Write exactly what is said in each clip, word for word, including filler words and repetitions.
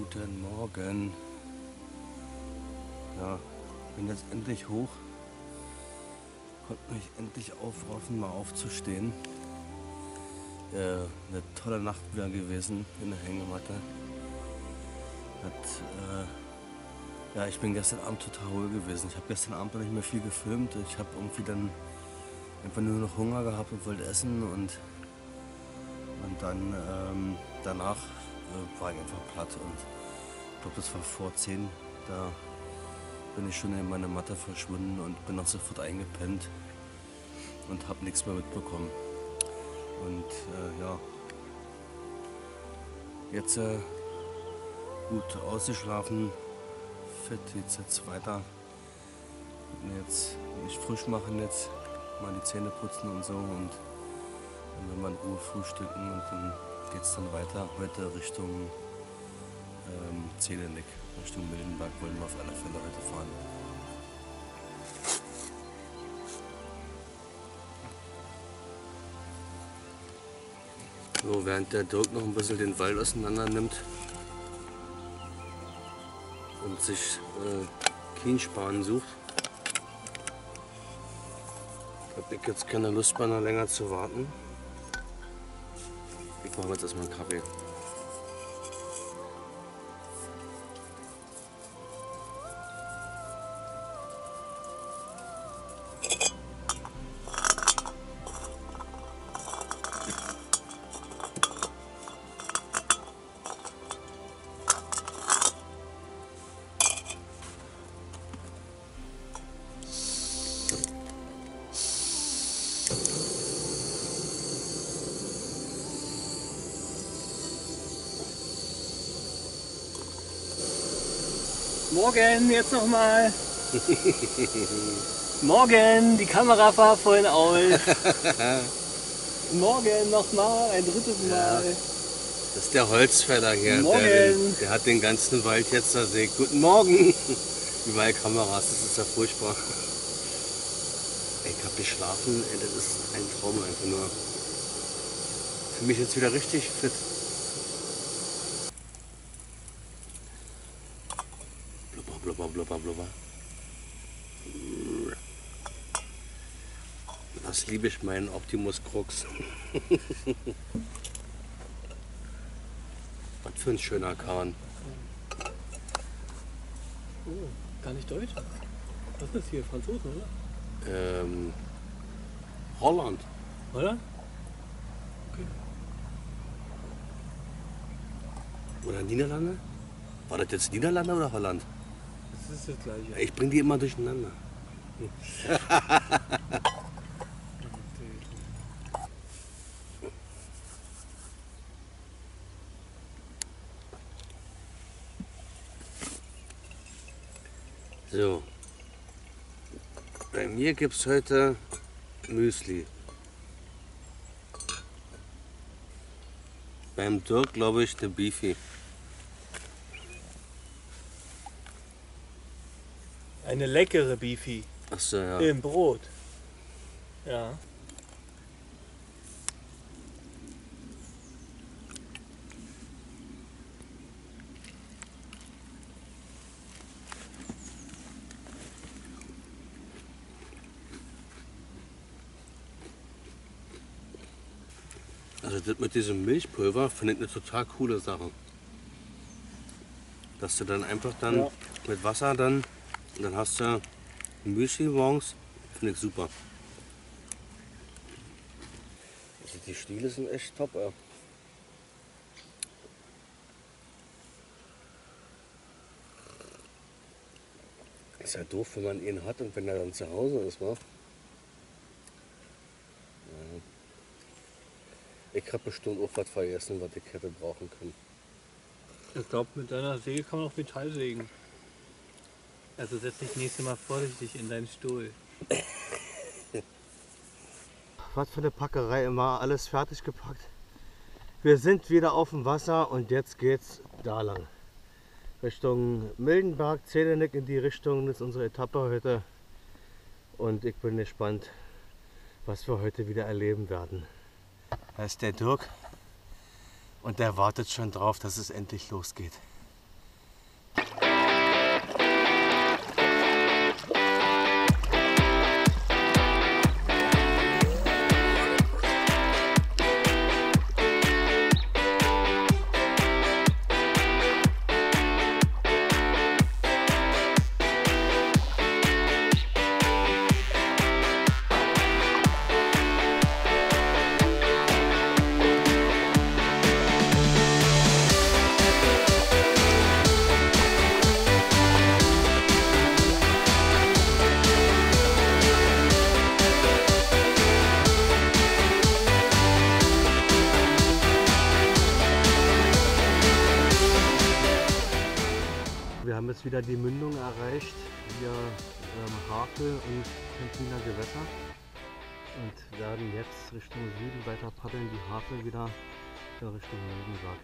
Guten Morgen. Ja, bin jetzt endlich hoch. Konnte mich endlich aufraffen, mal aufzustehen. Äh, eine tolle Nacht wieder gewesen in der Hängematte. Hat, äh, ja, ich bin gestern Abend total ruhig gewesen. Ich habe gestern Abend noch nicht mehr viel gefilmt. Ich habe irgendwie dann einfach nur noch Hunger gehabt und wollte essen. Und, und dann ähm, danach äh, war ich einfach platt. Und ich glaube, das war vor zehn. Da bin ich schon in meine Matte verschwunden und bin auch sofort eingepennt und habe nichts mehr mitbekommen. Und äh, ja, jetzt äh, gut ausgeschlafen, fit, jetzt jetzt weiter. Jetzt mich frisch machen, jetzt mal die Zähne putzen und so und dann werden wir in Ruhe frühstücken und dann geht es dann weiter heute Richtung ähm, Zelenik, Richtung Mildenberg wollen wir auf alle Fälle heute fahren. So, während der Dirk noch ein bisschen den Wald auseinander nimmt und sich äh, Kienspan sucht, habe ich jetzt keine Lust mehr, noch länger zu warten. Ich mache jetzt erstmal einen Kaffee. Morgen, jetzt nochmal. Morgen, die Kamera war vorhin aus. Morgen nochmal, ein drittes Mal. Ja, das ist der Holzfäller hier, Morgen. Der, der hat den ganzen Wald jetzt zersägt. Guten Morgen! Überall Kameras, das ist ja furchtbar. Ich habe geschlafen, ey, das ist ein Traum einfach nur. Für mich jetzt wieder richtig fit. Blubber, blubber, blubber, blubber. Das liebe ich, meinen Optimus Crux. Was für ein schöner Kahn. Oh, gar nicht Deutsch. Was ist das hier? Franzosen, oder? Ähm, Holland. Oder? Okay. Oder Niederlande? War das jetzt Niederlande oder Holland? Das ist das gleiche. Ich bringe die immer durcheinander. So. Bei mir gibt es heute Müsli. Beim Dirk glaube ich eine Beefy. Eine leckere Beefy. Achso, ja. Im Brot. Ja. Also das mit diesem Milchpulver finde ich eine total coole Sache. Dass du dann einfach dann Ja. mit Wasser dann, und dann hast du Müsli morgens, finde ich super. Also die Stiele sind echt top, ey. Ist ja doof, wenn man ihn hat und wenn er dann zu Hause ist, wa? Ja. Ich habe bestimmt auch was vergessen, was ich hätte brauchen können. Ich glaube, mit deiner Säge kann man auch Metall sägen. Also setz dich nächstes Mal vorsichtig in deinen Stuhl. Was für eine Packerei, immer alles fertig gepackt. Wir sind wieder auf dem Wasser und jetzt geht's da lang. Richtung Mildenberg, Zelenik in die Richtung, das ist unsere Etappe heute. Und ich bin gespannt, was wir heute wieder erleben werden. Da ist der Dirk und der wartet schon drauf, dass es endlich losgeht. wieder die Mündung erreicht, hier ähm, Havel und Kempiner Gewässer. Und werden jetzt Richtung Süden weiter paddeln, die Havel wieder in Richtung Mildenberg.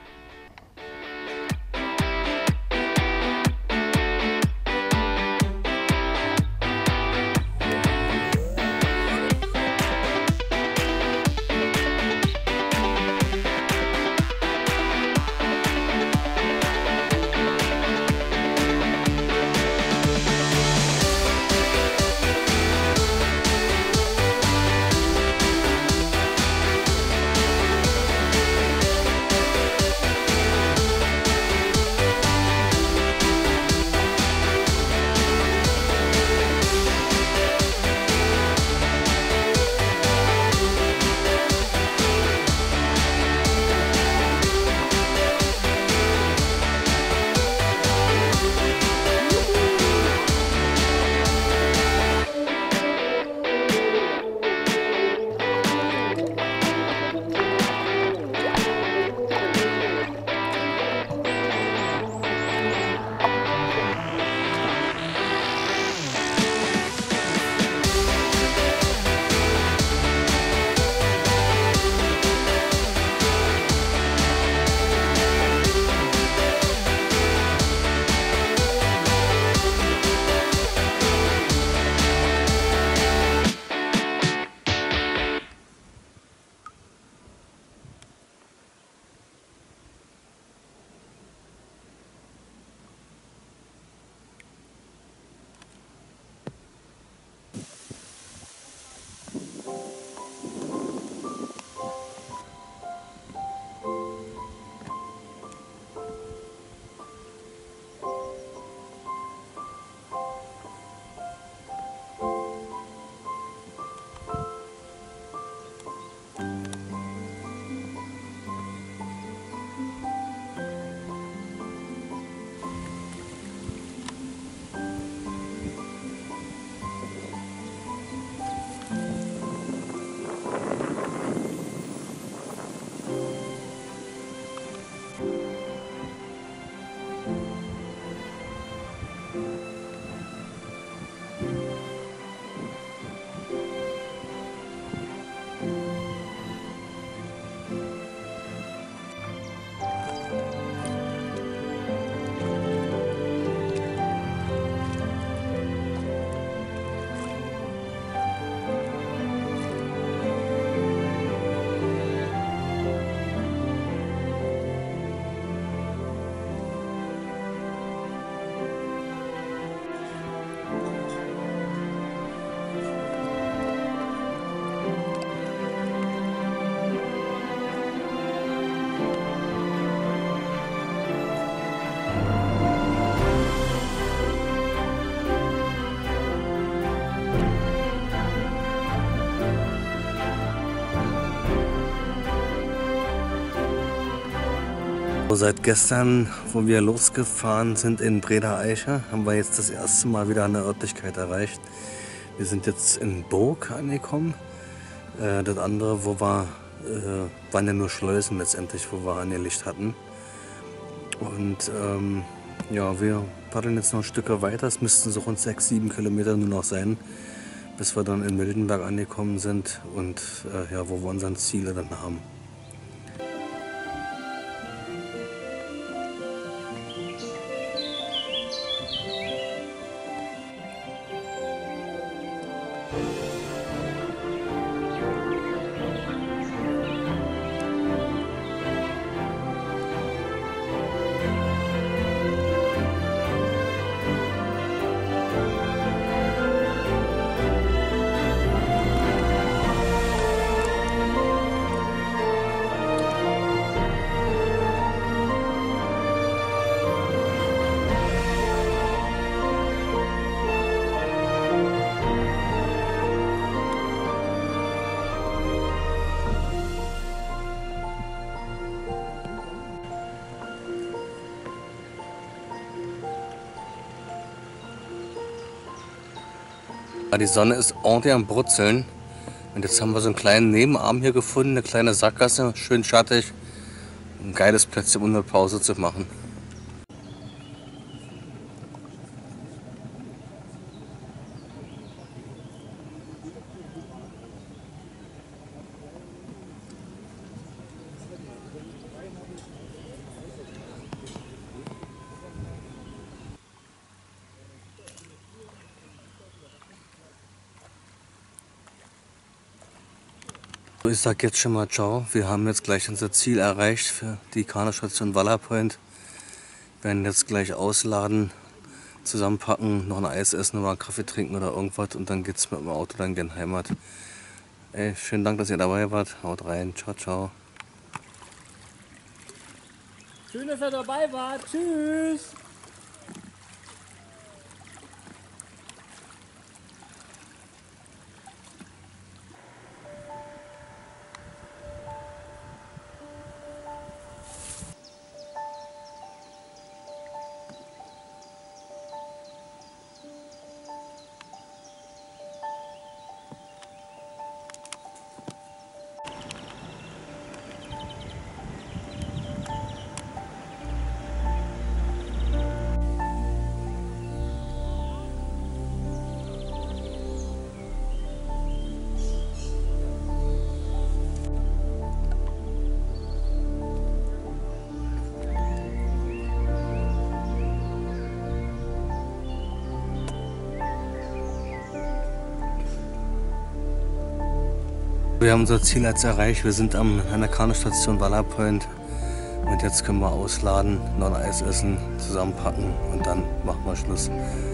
Seit gestern, wo wir losgefahren sind in Breda Eiche, haben wir jetzt das erste Mal wieder eine Örtlichkeit erreicht. Wir sind jetzt in Burg angekommen. Äh, das andere, wo wir, äh, waren ja nur Schleusen letztendlich, wo wir angelegt hatten. Und ähm, ja, wir paddeln jetzt noch ein Stück weiter. Es müssten so rund sechs, sieben Kilometer nur noch sein, bis wir dann in Mildenberg angekommen sind und äh, ja, wo wir unsere Ziele dann haben. Die Sonne ist ordentlich am Brutzeln und jetzt haben wir so einen kleinen Nebenarm hier gefunden, eine kleine Sackgasse, schön schattig, ein geiles Plätzchen, um eine Pause zu machen. Ich sag jetzt schon mal ciao. Wir haben jetzt gleich unser Ziel erreicht für die Kanustation Valhalla Point. Wir werden jetzt gleich ausladen, zusammenpacken, noch ein Eis essen oder einen Kaffee trinken oder irgendwas und dann geht's mit dem Auto dann gen Heimat. Ey, vielen Dank, dass ihr dabei wart. Haut rein. Ciao, ciao. Schön, dass ihr dabei wart. Tschüss. Wir haben unser Ziel jetzt erreicht. Wir sind am, an der Kanustation Valhalla Point und jetzt können wir ausladen, noch ein Eis essen, zusammenpacken und dann machen wir Schluss.